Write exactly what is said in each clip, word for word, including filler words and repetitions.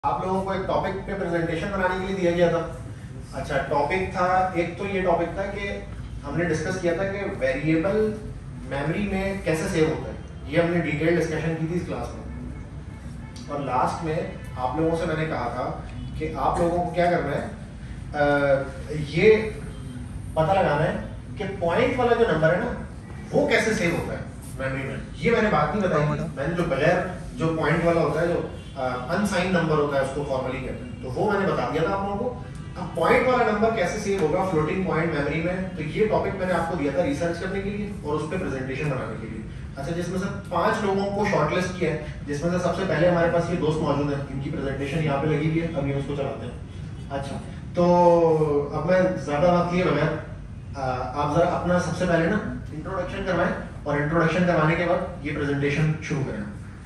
आप लोगों को एक टॉपिक पे प्रेजेंटेशन बनाने के लिए दिया गया था। अच्छा, टॉपिक था, एक तो ये टॉपिक था कि हमने डिस्कस किया था कि वेरिएबल मेमोरी में कैसे सेव होता है। ये हमने डिटेल डिस्कशन की थी इस क्लास में। और लास्ट में आप लोगों से मैंने कहा था कि आप लोगों को क्या करना है, आ, ये पता लगाना है कि पॉइंट वाला जो नंबर है ना वो कैसे सेव होता है मेमोरी में। ये मैंने बात नहीं बताई, मैंने जो बगैर जो पॉइंट वाला होता है, जो अनसाइन नंबर होता है, उसको फॉर्मली कहते हैं, तो वो मैंने बता दिया था आप लोगों को। अब पॉइंट वाला नंबर कैसे सेव होगा फ्लोटिंग पॉइंट मेमोरी में, तो ये टॉपिक मैंने आपको दिया था रिसर्च करने के लिए और उस पर प्रेजेंटेशन बनाने के लिए। अच्छा, जिसमें से पांच लोगों को शॉर्टलिस्ट किया है, जिसमें से सबसे पहले हमारे पास ये दोस्त मौजूद है, इनकी प्रेजेंटेशन यहाँ पे लगी हुई है, अब ये उसको चलाते हैं। अच्छा, तो अब मैं ज्यादा बात किए बगैर आप जरा अपना सबसे पहले ना इंट्रोडक्शन करवाएं और इंट्रोडक्शन करवाने के बाद ये प्रेजेंटेशन शुरू करें।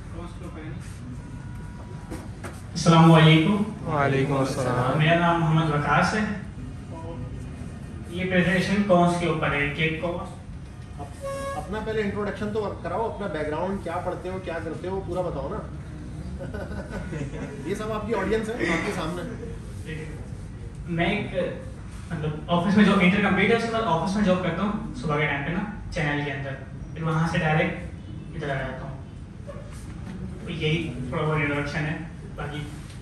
अस्सलाम वालेकुम। वालेकुम अस्सलाम। मेरा नाम मोहम्मद वकास है। ये प्रेजेंटेशन कौन के ऊपर है कि कौन अपना पहले इंट्रोडक्शन तो कराओ, अपना बैकग्राउंड क्या पढ़ते हो, क्या करते हो, पूरा बताओ ना। ये सब आपकी ऑडियंस है आपके सामने। मैं एक मतलब ऑफिस में जो इंटर कंप्यूटर से ऑफिस में जॉब करता हूँ सुबह के टाइम पे ना, चैनल के अंदर, फिर वहाँ से डायरेक्ट इधर आ जाता हूँ। तो यही थोड़ा बहुत इंट्रोडक्शन है। बाकी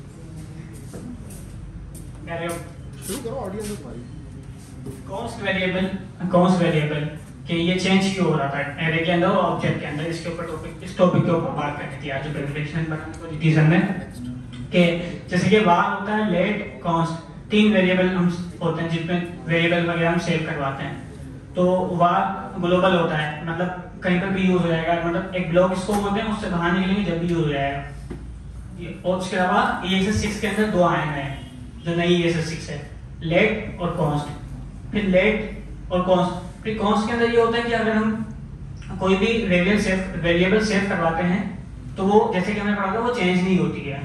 शुरू करो, ऑडियंस है तुम्हारी। कॉस्ट वेरिएबल कॉस्ट वेरिएबल कि ये चेंज क्यों हो रहा था एरे के अंदर और ऑब्जेक्ट के अंदर, इसके ऊपर टॉपिक इस टॉपिक के ऊपर बात करनी थी आज जो प्रेजेंटेशन बनाने को दी थी हमने। कि जैसे कि वार होता है लेट कॉस्ट, तीन वेरिएबल हम होते हैं जिसमें वेरिएबल वगैरह हम सेव करवाते हैं। तो वार ग्लोबल होता है, मतलब कहीं पर भी यूज हो जाएगा, मतलब एक ब्लॉक इसको बोलते हैं, उससे बाहर निकलेंगे जब भी यूज हो जाएगा। और उसके अलावा ई एस एस सिक्स के अंदर दो आए हैं जो नई ई एस एस सिक्स है, लेट और कॉन्स्ट। फिर लेट और कॉन्स्ट, फिर कॉन्स्ट के अंदर ये होता है कि अगर हम कोई भी वेरिएबल सेव वेरिएबल सेव करवाते हैं तो वो जैसे कि हमने पढ़ा था वो चेंज नहीं होती है,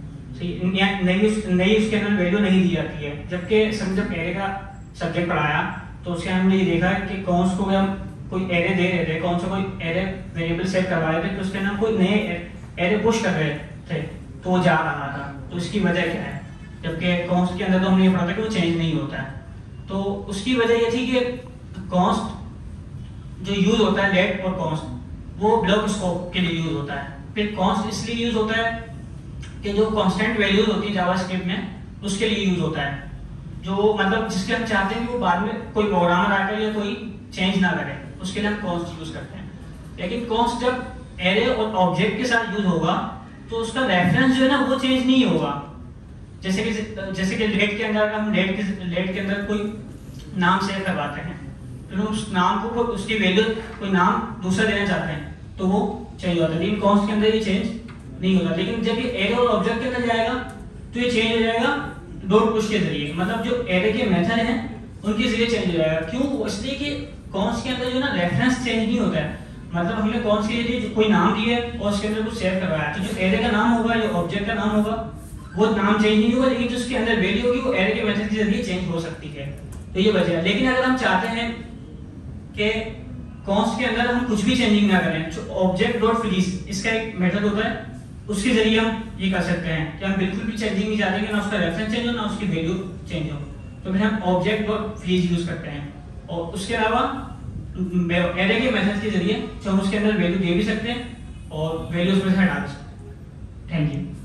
नई नई उसके अंदर वैल्यू नहीं दी जाती है। जबकि हम जब एरे का सब्जेक्ट पढ़ाया तो उसके हमने ये देखा कि कॉन्स्ट को हम कोई एरे दे रहे थे, कौन सा कोई एरे वेरिएबल सेव करवा रहे थे, तो उसके अंदर कोई नए एरे पुश कर रहे थे तो वो जा रहा था। तो इसकी वजह क्या है, जबकि कॉन्स्ट के अंदर तो हमने ये पढ़ा था कि वो चेंज नहीं होता है। तो उसकी वजह ये थी कि कॉन्स्ट जो यूज होता है लेट और कॉन्स्ट वो ब्लॉक स्कोप के लिए यूज होता है। फिर कॉन्स्ट इसलिए यूज होता है कि जो कांस्टेंट वैल्यूज होती है जावास्क्रिप्ट में उसके लिए यूज होता है, जो मतलब जिसके हम चाहते हैं कि वो बाद में कोई प्रोग्रामर आकर या कोई चेंज ना करे, उसके लिए हम कॉन्स्ट यूज करते हैं। लेकिन कॉन्स्ट जब एरे और ऑब्जेक्ट के साथ यूज होगा तो उसका रेफरेंस जो है ना वो चेंज नहीं होगा। जैसे कि जैसे कि लेट के अंदर हम लेट के लेट के अंदर कोई नाम सेव करवाते हैं, तो उस नाम को उसकी वैल्यू कोई नाम दूसरा देना चाहते हैं तो वो चेंज होता है। लेकिन कॉन्स्ट के अंदर ये चेंज नहीं होता। लेकिन जब ये एरे और ऑब्जेक्ट के अंदर जाएगा तो ये चेंज हो जाएगा डॉट पुश के जरिए, मतलब जो एरे के मेथड हैं उनके जरिए चेंज हो जाएगा। क्यों? इसलिए कि कॉन्स्ट के अंदर जो ना रेफरेंस चेंज नहीं होता है, मतलब हमने कौन सी लिए कोई नाम दिया है और उसके अंदर कुछ सेव करवाया, तो जो एरे का नाम होगा या ऑब्जेक्ट का नाम होगा वो नाम चेंज नहीं होगा, लेकिन जो उसके अंदर वैल्यू होगी वो एरे के मेथड के जरिए चेंज हो सकती है। तो ये वजह है। लेकिन अगर हम चाहते हैं कि कॉन्स्ट के अंदर हम कुछ भी चेंजिंग ना करें, जो ऑब्जेक्ट डॉट फ्रीज इसका एक मेथड होता है, उसके जरिए हम ये कर सकते हैं कि हम बिल्कुल भी चेंजिंग नहीं चाहते, ना उसका रेफरेंस चेंज हो ना उसकी वैल्यू चेंज हो, तो फिर हम ऑब्जेक्ट डॉट फ्रीज यूज करते हैं। और उसके अलावा एरे के मेथड के जरिए हम उसके अंदर वैल्यू दे भी सकते हैं और वैल्यू उसमें से हटा भी सकते हैं। Thank you.